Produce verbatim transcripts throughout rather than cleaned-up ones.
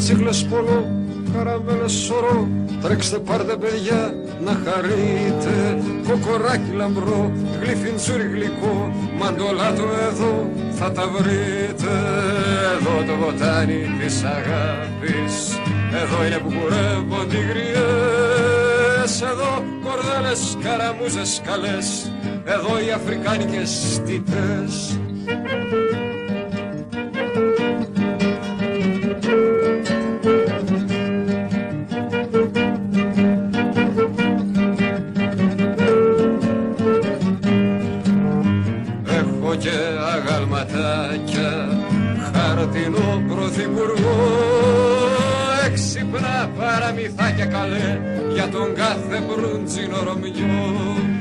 Μοτσίκλες πολλό, καραμέλες σωρό, τρέξτε πάρτε παιδιά να χαρείτε. Κοκοράκι λαμπρό, γλυφιντσούρι γλυκό, μαντολάτο εδώ θα τα βρείτε. Εδώ το βοτάνι της αγάπης, εδώ είναι που κουρεύονται οι γριές. Εδώ κορδέλες, καραμούζες καλές, εδώ οι αφρικάνικες στιτές. Έχω και αγαλματάκια, χαρτινό πρωθυπουργό, έξυπνα παραμυθάκια καλέ για τον κάθε μπρούντζινο Ρωμιό.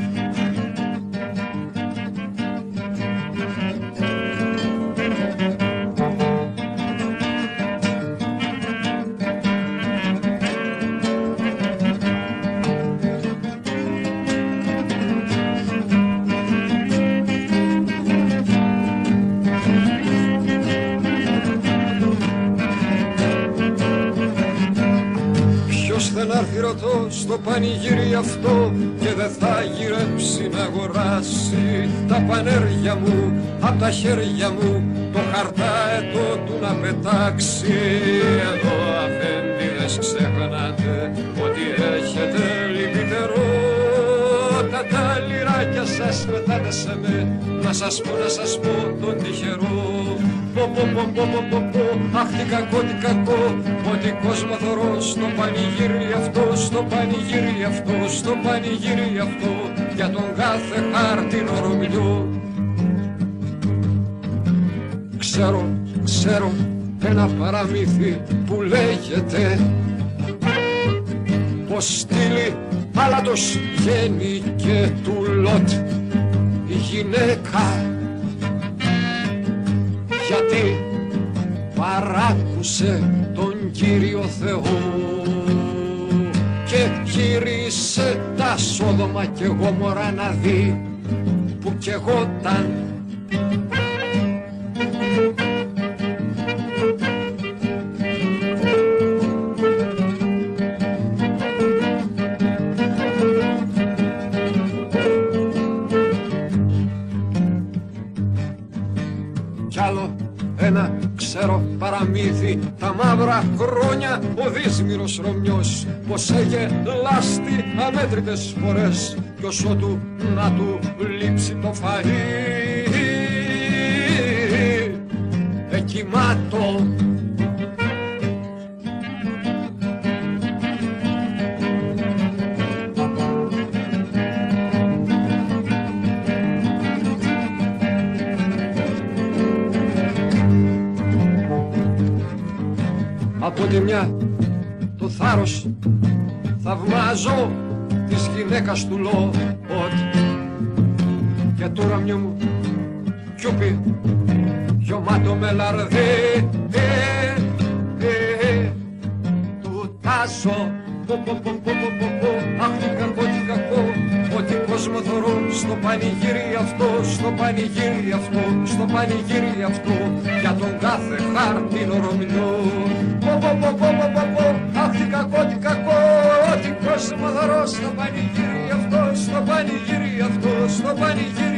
Δεν άρθει ρωτώ στο πανηγύρι αυτό και δεν θα γυρέψει να αγοράσει τα πανέρια μου απ' τα χέρια μου, το χαρταετό του να πετάξει. Εδώ αφέντιδες ξεχνάτε ότι έχετε λυπητερό, τα τα λιράκια σας πετάτε σε με, να σας πω να σας πω τον τυχερό. Πω πω πω πω πω πω πω, αχ τι κακό τι κακό, ότι κόσμο θωρώ στο πανηγύρι αυτό, στο πανηγύρι αυτό, στο πανηγύρι αυτό, για τον κάθε χάρτινο Ρωμιό. Ξέρω, ξέρω ένα παραμύθι που λέγεται πως στείλει άλατος γεννήκε του Λότ η γυναίκα, γιατί παράκουσε τον Κύριο Θεό και γύρισε τα Σόδομα και Γόμορα να δει που καιγόταν. Κι άλλο ένα ξέρω παραμύθι, τα μαύρα χρόνια ο δύσμυρος Ρωμιός πως έγε λάστη αμέτρητες φορές κι όσο του να του λείψει το φαΐ εκοιμάτω. Από τη μια το θάρρος θαυμάζω της γυναίκας του Λότ και του Ρωμιού μου κιούπι γιωμάτο με λαρδί του τάσω πω πω πω πω πω πω αχ τι κακό τι κακό, ότι κόσμο θωρώ στο πανηγύρι αυτό, στο πανηγύρι αυτό, στο πανηγύρι αυτό, για τον κάθε χάρτινο Ρωμιό. Πω πω πω πω πω πω πω αχ τι κακό τι κακό, ότι κόσμο θωρώ στο πανηγύρι αυτό, στο πανηγύρι αυτό, στο πανηγύρι